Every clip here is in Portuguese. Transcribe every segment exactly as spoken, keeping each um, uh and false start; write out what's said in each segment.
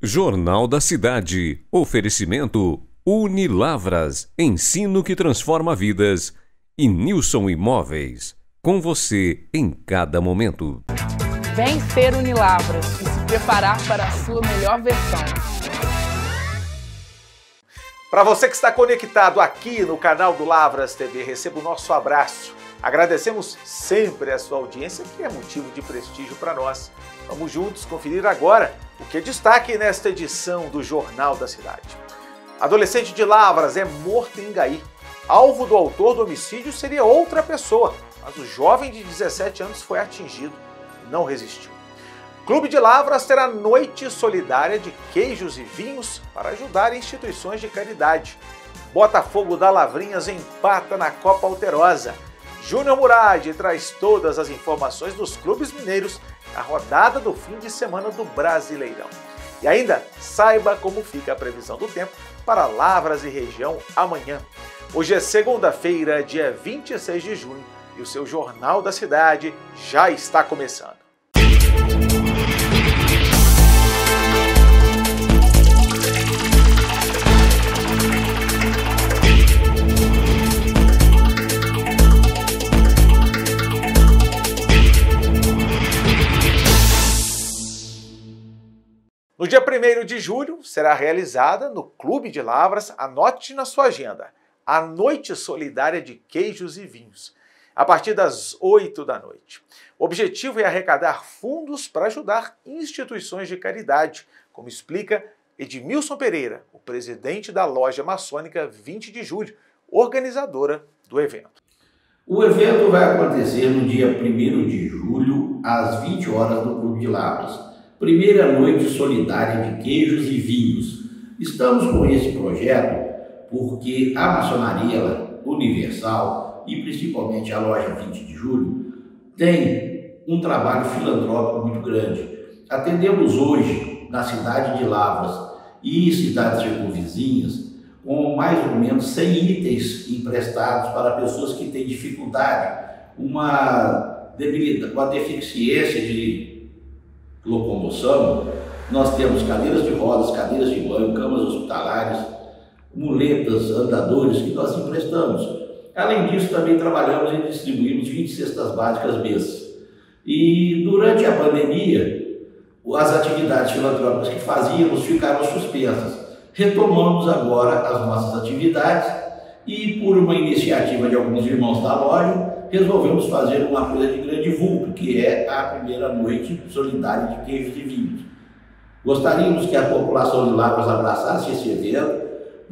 Jornal da Cidade. Oferecimento Unilavras. Ensino que transforma vidas. E Nilson Imóveis. Com você em cada momento. Vem ser Unilavras e se preparar para a sua melhor versão. Para você que está conectado aqui no canal do Lavras T V, receba o nosso abraço. Agradecemos sempre a sua audiência, que é motivo de prestígio para nós. Vamos juntos conferir agora o que é destaque nesta edição do Jornal da Cidade. Adolescente de Lavras é morto em Ingaí. Alvo do autor do homicídio seria outra pessoa, mas o jovem de dezessete anos foi atingido e não resistiu. Clube de Lavras terá noite solidária de queijos e vinhos para ajudar instituições de caridade. Botafogo da Lavrinhas empata na Copa Alterosa. Júnior Murad traz todas as informações dos clubes mineiros na rodada do fim de semana do Brasileirão. E ainda, saiba como fica a previsão do tempo para Lavras e região amanhã. Hoje é segunda-feira, dia vinte e seis de junho, e o seu Jornal da Cidade já está começando. No dia primeiro de julho, será realizada no Clube de Lavras, anote na sua agenda, a Noite Solidária de Queijos e Vinhos, a partir das oito da noite. O objetivo é arrecadar fundos para ajudar instituições de caridade, como explica Edmilson Pereira, o presidente da Loja Maçônica vinte de julho, organizadora do evento. O evento vai acontecer no dia primeiro de julho, às vinte horas, no Clube de Lavras. Primeira Noite Solidária de Queijos e Vinhos. Estamos com esse projeto porque a Maçonaria Universal e principalmente a Loja vinte de julho tem um trabalho filantrópico muito grande. Atendemos hoje na cidade de Lavras e cidades circunvizinhas com mais ou menos cem itens emprestados para pessoas que têm dificuldade, uma debilidade, uma deficiência de locomoção. Nós temos cadeiras de rodas, cadeiras de banho, camas hospitalares, muletas, andadores que nós emprestamos. Além disso, também trabalhamos e distribuímos vinte cestas básicas mês. E durante a pandemia, as atividades filantrópicas que fazíamos ficaram suspensas. Retomamos agora as nossas atividades e, por uma iniciativa de alguns irmãos da loja, resolvemos fazer uma coisa de grande vulto, que é a primeira noite solidária de queijos e vinhos. Gostaríamos que a população de Lavras abraçasse esse evento,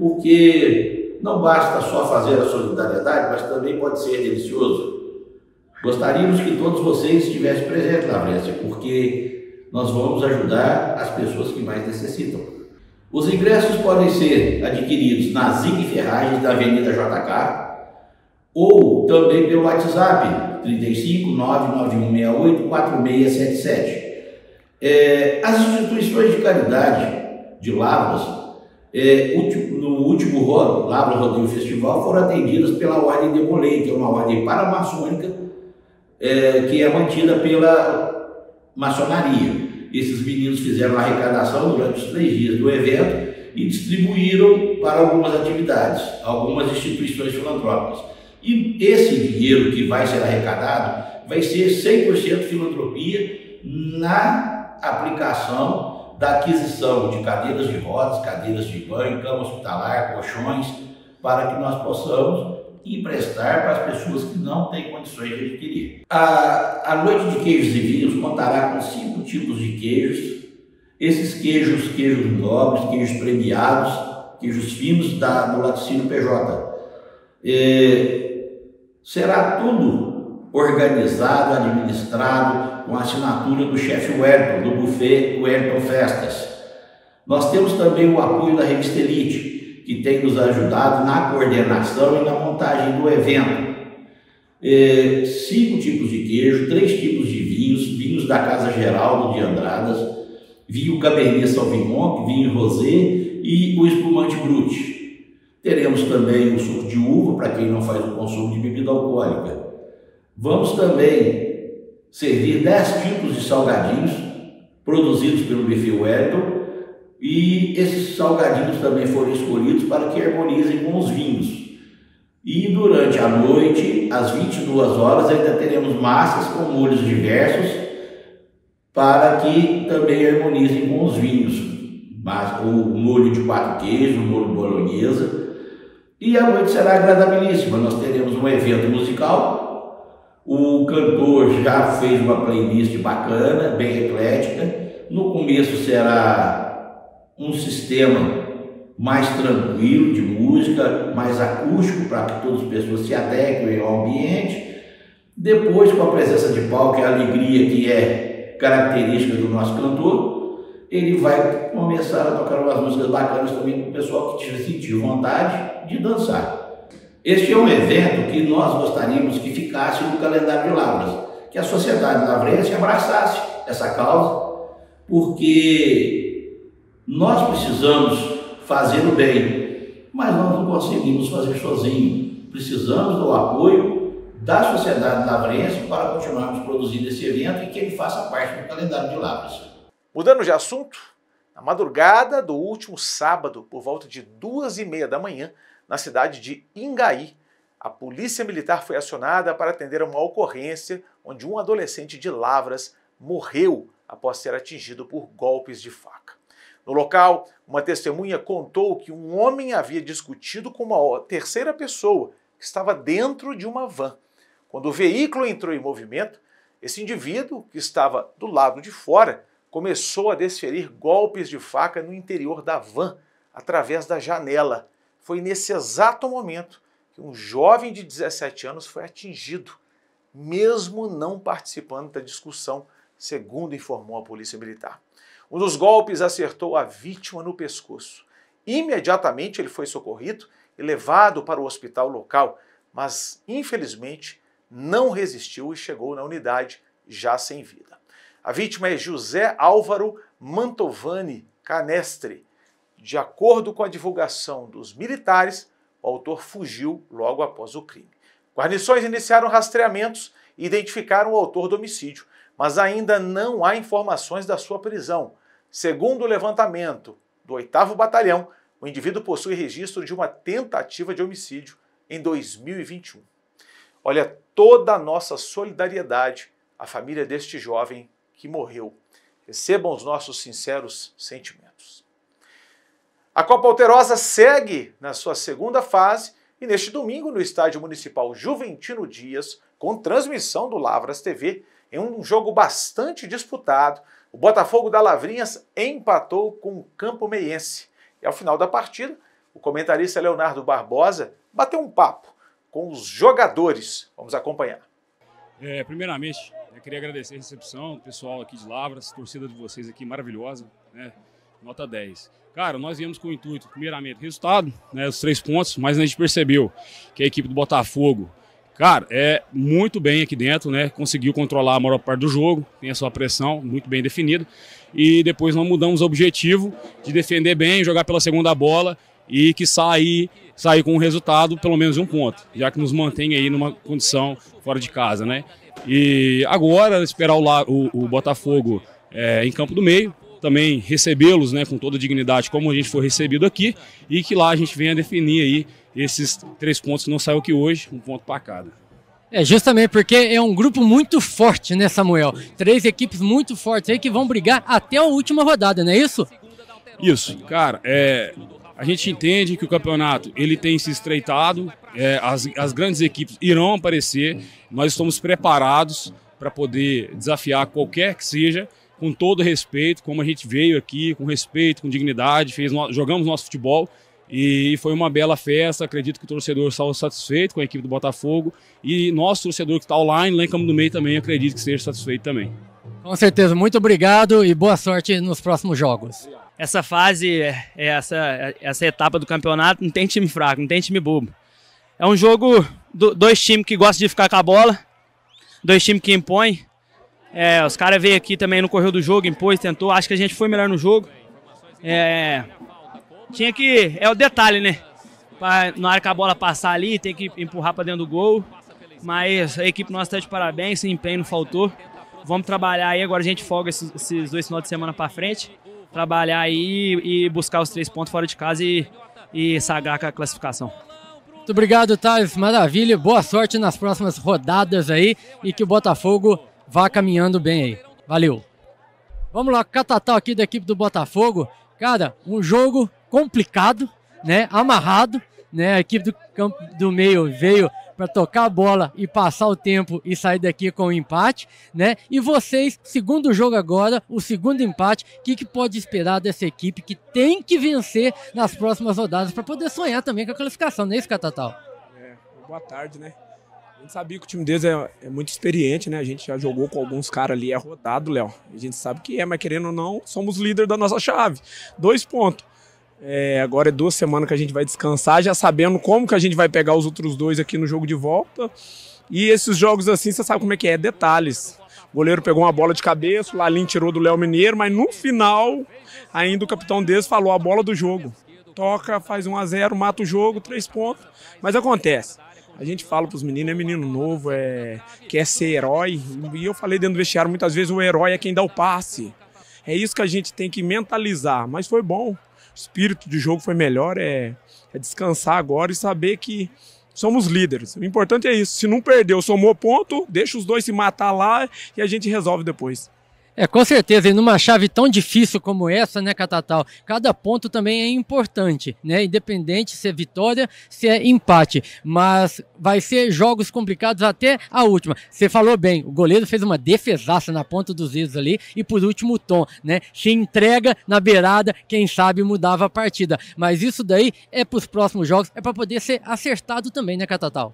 porque não basta só fazer a solidariedade, mas também pode ser delicioso. Gostaríamos que todos vocês estivessem presentes na Lavrense, porque nós vamos ajudar as pessoas que mais necessitam. Os ingressos podem ser adquiridos na Zig Ferragens da Avenida J K, ou também pelo WhatsApp trinta e cinco, nove nove um seis oito, quatro seis sete sete. É, as instituições de caridade de Lavras, é, no último Rodo, Lavras Rodeio Festival, foram atendidas pela Ordem de Molay, que é uma ordem paramaçônica, é, que é mantida pela maçonaria. Esses meninos fizeram a arrecadação durante os três dias do evento e distribuíram para algumas atividades, algumas instituições filantrópicas. E esse dinheiro que vai ser arrecadado vai ser cem por cento filantropia na aplicação da aquisição de cadeiras de rodas, cadeiras de banho, cama hospitalar, colchões, para que nós possamos emprestar para as pessoas que não têm condições de adquirir. A, a Noite de Queijos e Vinhos contará com cinco tipos de queijos. Esses queijos, queijos nobres, queijos premiados, queijos finos da, do laticínio P J. É, será tudo organizado, administrado, com a assinatura do chefe Wellington, do buffet Wellington Festas. Nós temos também o apoio da Revista Elite, que tem nos ajudado na coordenação e na montagem do evento. É, cinco tipos de queijo, três tipos de vinhos, vinhos da Casa Geraldo de Andradas, vinho Cabernet Sauvignon, vinho Rosé e o espumante Brut. Teremos também o suco de uva, para quem não faz o consumo de bebida alcoólica. Vamos também servir dez tipos de salgadinhos, produzidos pelo Buffet Wellington, E esses salgadinhos também foram escolhidos para que harmonizem com os vinhos. E durante a noite, às vinte e duas horas, ainda teremos massas com molhos diversos para que também harmonizem com os vinhos. Mas o molho de quatro queijos, o molho bolonhesa. E a noite será agradabilíssima. Nós teremos um evento musical. O cantor já fez uma playlist bacana, bem eclética. No começo será um sistema mais tranquilo de música, mais acústico, para que todas as pessoas se adequem ao ambiente. Depois, com a presença de palco e a alegria que é característica do nosso cantor, ele vai começar a tocar umas músicas bacanas também para o pessoal que sentir vontade de dançar. Este é um evento que nós gostaríamos que ficasse no calendário de Lavras, que a sociedade lavrense abraçasse essa causa, porque nós precisamos fazer o bem, mas nós não conseguimos fazer sozinhos. Precisamos do apoio da sociedade lavrense para continuarmos produzindo esse evento e que ele faça parte do calendário de Lavras. Mudando de assunto, na madrugada do último sábado, por volta de duas e meia da manhã, na cidade de Ingaí, a Polícia Militar foi acionada para atender a uma ocorrência onde um adolescente de Lavras morreu após ser atingido por golpes de faca. No local, uma testemunha contou que um homem havia discutido com uma terceira pessoa que estava dentro de uma van. Quando o veículo entrou em movimento, esse indivíduo, que estava do lado de fora, começou a desferir golpes de faca no interior da van, através da janela. Foi nesse exato momento que um jovem de dezessete anos foi atingido, mesmo não participando da discussão, segundo informou a Polícia Militar. Um dos golpes acertou a vítima no pescoço. Imediatamente ele foi socorrido e levado para o hospital local, mas infelizmente não resistiu e chegou na unidade já sem vida. A vítima é José Álvaro Mantovani Canestre. De acordo com a divulgação dos militares, o autor fugiu logo após o crime. Guarnições iniciaram rastreamentos e identificaram o autor do homicídio, mas ainda não há informações da sua prisão. Segundo o levantamento do oitavo Batalhão, o indivíduo possui registro de uma tentativa de homicídio em dois mil e vinte e um. Olha, toda a nossa solidariedade à família deste jovem que morreu. Recebam os nossos sinceros sentimentos. A Copa Alterosa segue na sua segunda fase e neste domingo no Estádio Municipal Juventino Dias, com transmissão do Lavras T V, em um jogo bastante disputado, o Botafogo da Lavrinhas empatou com o Campo Meiense. E ao final da partida, o comentarista Leonardo Barbosa bateu um papo com os jogadores. Vamos acompanhar. É, primeiramente, eu queria agradecer a recepção do pessoal aqui de Lavras, torcida de vocês aqui maravilhosa, né? Nota dez. Cara, nós viemos com o intuito, primeiramente, resultado, né, os três pontos, mas a gente percebeu que a equipe do Botafogo, cara, é muito bem aqui dentro, né? Conseguiu controlar a maior parte do jogo, tem a sua pressão muito bem definida. E depois nós mudamos o objetivo de defender bem, jogar pela segunda bola e que sair, sair com um resultado, pelo menos um ponto, já que nos mantém aí numa condição fora de casa, né? E agora esperar o, o, o Botafogo é, em Campo do Meio, também recebê-los, né, com toda a dignidade como a gente foi recebido aqui e que lá a gente venha definir aí esses três pontos que não saiu aqui hoje, um ponto para cada. É, justamente porque é um grupo muito forte, né, Samuel? Três equipes muito fortes aí que vão brigar até a última rodada, não é isso? Isso, cara, é, a gente entende que o campeonato ele tem se estreitado, é, as, as grandes equipes irão aparecer, nós estamos preparados para poder desafiar qualquer que seja, com todo respeito, como a gente veio aqui, com respeito, com dignidade, fez, jogamos nosso futebol. E foi uma bela festa, acredito que o torcedor estava satisfeito com a equipe do Botafogo e nosso torcedor que está online lá em Campo do Meio também acredito que esteja satisfeito também. Com certeza, muito obrigado e boa sorte nos próximos jogos. Essa fase, essa, essa etapa do campeonato não tem time fraco, não tem time bobo. É um jogo, do, dois times que gostam de ficar com a bola, dois times que impõem. É, os caras veio aqui também no correio do jogo, impôs, tentou, acho que a gente foi melhor no jogo. É... Tinha que... É o detalhe, né? Pra, na hora que a bola passar ali, tem que empurrar para dentro do gol. Mas a equipe nossa está de parabéns, esse empenho não faltou. Vamos trabalhar aí, agora a gente folga esses, esses dois finais de semana para frente. trabalhar aí e buscar os três pontos fora de casa e, e sagrar com a classificação. Muito obrigado, Thales. Maravilha. Boa sorte nas próximas rodadas aí e que o Botafogo vá caminhando bem aí. Valeu. Vamos lá, Catatal aqui da equipe do Botafogo. Cara, um jogo complicado, né? Amarrado, né? A equipe do campo do meio veio para tocar a bola e passar o tempo e sair daqui com o empate, né? E vocês, segundo jogo agora, o segundo empate, o que, que pode esperar dessa equipe que tem que vencer nas próximas rodadas para poder sonhar também com a classificação, não é isso, Catatal? É, boa tarde, né? A gente sabia que o time deles é, é muito experiente, né? A gente já jogou com alguns caras ali, é rodado, Léo. A gente sabe que é, mas querendo ou não, somos líder da nossa chave. Dois pontos. É, agora é duas semanas que a gente vai descansar, já sabendo como que a gente vai pegar os outros dois aqui no jogo de volta. E esses jogos assim, você sabe como é que é, detalhes. O goleiro pegou uma bola de cabeça, o Lalim tirou do Léo Mineiro, mas no final, ainda o capitão deles falou a bola do jogo. Toca, faz um a zero, mata o jogo, três pontos. Mas acontece. A gente fala pros meninos, é menino novo, é, quer ser herói. E eu falei dentro do vestiário, muitas vezes o herói é quem dá o passe. É isso que a gente tem que mentalizar, mas foi bom. O espírito de jogo foi melhor, é, é descansar agora e saber que somos líderes. O importante é isso, se não perdeu, somou ponto, deixa os dois se matar lá e a gente resolve depois. É, com certeza, e numa chave tão difícil como essa, né, Catatal, cada ponto também é importante, né, independente se é vitória, se é empate, mas vai ser jogos complicados até a última. Você falou bem, o goleiro fez uma defesaça na ponta dos dedos ali, e por último o Tom, né, se entrega na beirada, quem sabe mudava a partida, mas isso daí é para os próximos jogos, é para poder ser acertado também, né, Catatal?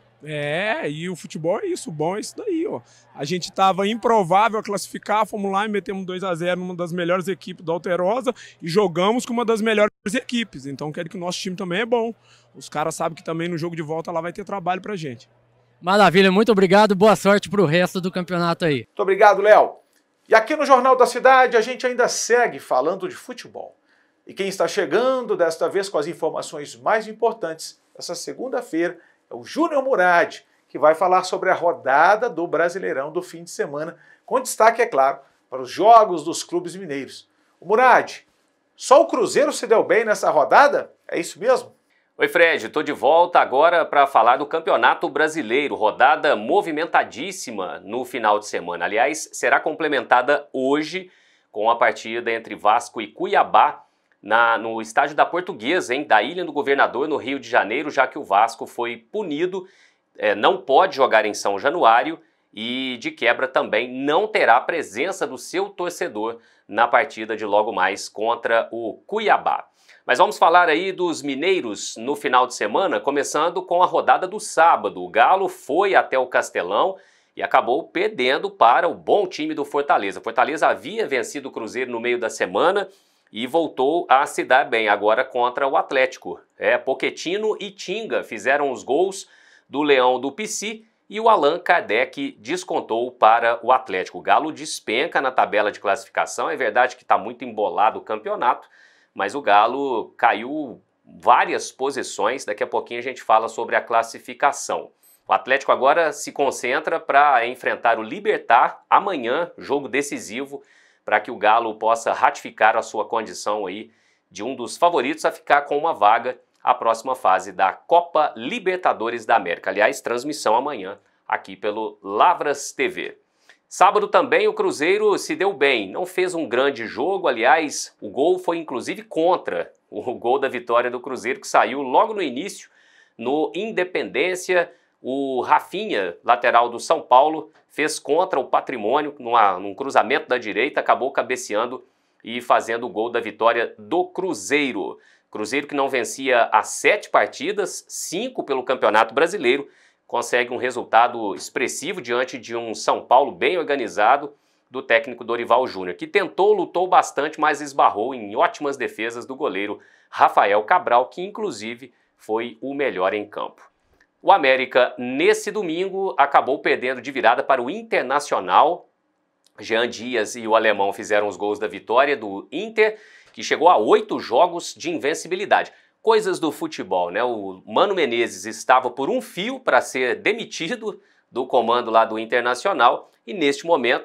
É, e o futebol é isso, o bom é isso daí, ó. A gente tava improvável a classificar, fomos lá e metemos dois a zero numa das melhores equipes da Alterosa e jogamos com uma das melhores equipes. Então quero que o nosso time também é bom. Os caras sabem que também no jogo de volta lá vai ter trabalho pra gente. Maravilha, muito obrigado, boa sorte pro resto do campeonato aí. Muito obrigado, Léo. E aqui no Jornal da Cidade a gente ainda segue falando de futebol. E quem está chegando desta vez com as informações mais importantes essa segunda-feira é o Júnior Murad, que vai falar sobre a rodada do Brasileirão do fim de semana, com destaque, é claro, para os jogos dos clubes mineiros. O Murad, só o Cruzeiro se deu bem nessa rodada? É isso mesmo? Oi, Fred, estou de volta agora para falar do Campeonato Brasileiro, rodada movimentadíssima no final de semana. Aliás, será complementada hoje com a partida entre Vasco e Cuiabá, Na, no estádio da Portuguesa, hein, da Ilha do Governador, no Rio de Janeiro, já que o Vasco foi punido, é, não pode jogar em São Januário e, de quebra, também não terá a presença do seu torcedor na partida de logo mais contra o Cuiabá. Mas vamos falar aí dos mineiros no final de semana, começando com a rodada do sábado. O Galo foi até o Castelão e acabou perdendo para o bom time do Fortaleza. Fortaleza havia vencido o Cruzeiro no meio da semana e voltou a se dar bem agora contra o Atlético. É, Pochettino e Tinga fizeram os gols do Leão do Pici e o Allan Kardec descontou para o Atlético. O Galo despenca na tabela de classificação, é verdade que está muito embolado o campeonato, mas o Galo caiu várias posições, daqui a pouquinho a gente fala sobre a classificação. O Atlético agora se concentra para enfrentar o Libertad amanhã, jogo decisivo, para que o Galo possa ratificar a sua condição aí de um dos favoritos a ficar com uma vaga à próxima fase da Copa Libertadores da América. Aliás, transmissão amanhã aqui pelo Lavras T V. Sábado também o Cruzeiro se deu bem, não fez um grande jogo, aliás, o gol foi inclusive contra o gol da vitória do Cruzeiro, que saiu logo no início, no Independência. O Rafinha, lateral do São Paulo, fez contra o Patrimônio, numa, num cruzamento da direita, acabou cabeceando e fazendo o gol da vitória do Cruzeiro. Cruzeiro que não vencia há sete partidas, cinco pelo Campeonato Brasileiro, consegue um resultado expressivo diante de um São Paulo bem organizado do técnico Dorival Júnior, que tentou, lutou bastante, mas esbarrou em ótimas defesas do goleiro Rafael Cabral, que inclusive foi o melhor em campo. O América, nesse domingo, acabou perdendo de virada para o Internacional. Jean Dias e o alemão fizeram os gols da vitória do Inter, que chegou a oito jogos de invencibilidade. Coisas do futebol, né? O Mano Menezes estava por um fio para ser demitido do comando lá do Internacional e, neste momento,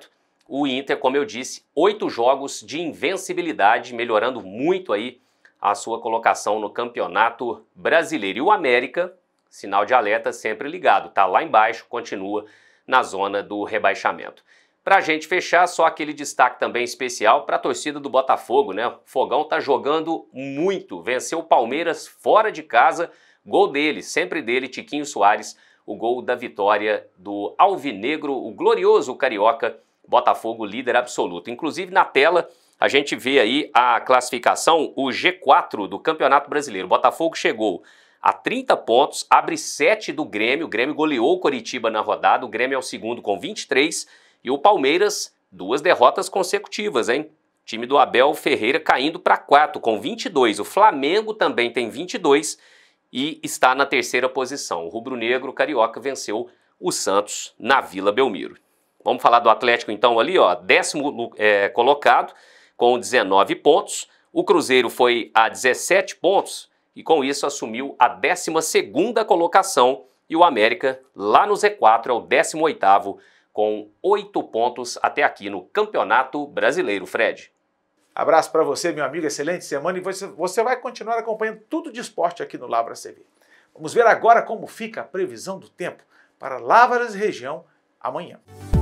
o Inter, como eu disse, oito jogos de invencibilidade, melhorando muito aí a sua colocação no Campeonato Brasileiro. E o América, sinal de alerta sempre ligado, tá lá embaixo, continua na zona do rebaixamento. Pra gente fechar, só aquele destaque também especial para a torcida do Botafogo, né? O Fogão tá jogando muito, venceu o Palmeiras fora de casa, gol dele, sempre dele, Tiquinho Soares, o gol da vitória do Alvinegro, o glorioso carioca, Botafogo líder absoluto. Inclusive na tela a gente vê aí a classificação, o G quatro do Campeonato Brasileiro. O Botafogo chegou a trinta pontos, abre sete do Grêmio, o Grêmio goleou o Coritiba na rodada, o Grêmio é o segundo com vinte e três, e o Palmeiras, duas derrotas consecutivas, hein? O time do Abel Ferreira caindo para quatro com vinte e dois, o Flamengo também tem vinte e dois e está na terceira posição. O rubro-negro carioca venceu o Santos na Vila Belmiro. Vamos falar do Atlético então ali, ó, décimo é, colocado com dezenove pontos. O Cruzeiro foi a dezessete pontos e com isso assumiu a décima segunda colocação. E o América lá no Z quatro é o décimo oitavo com oito pontos até aqui no Campeonato Brasileiro, Fred. Abraço para você, meu amigo, excelente semana e você, você vai continuar acompanhando tudo de esporte aqui no Lavras T V. Vamos ver agora como fica a previsão do tempo para Lavras e região amanhã.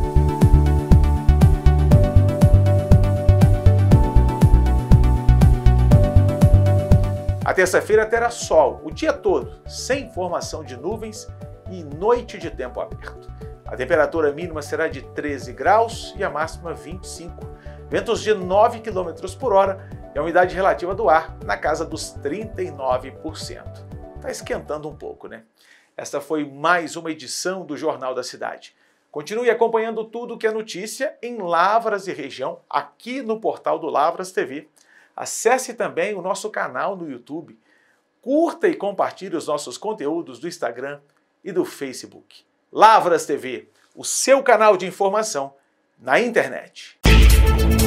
A terça-feira terá sol o dia todo, sem formação de nuvens e noite de tempo aberto. A temperatura mínima será de treze graus e a máxima vinte e cinco. Ventos de nove quilômetros por hora e a umidade relativa do ar na casa dos trinta e nove por cento. Está esquentando um pouco, né? Esta foi mais uma edição do Jornal da Cidade. Continue acompanhando tudo que é notícia em Lavras e região, aqui no portal do Lavras T V. Acesse também o nosso canal no YouTube. Curta e compartilhe os nossos conteúdos do Instagram e do Facebook. Lavras T V, o seu canal de informação na internet.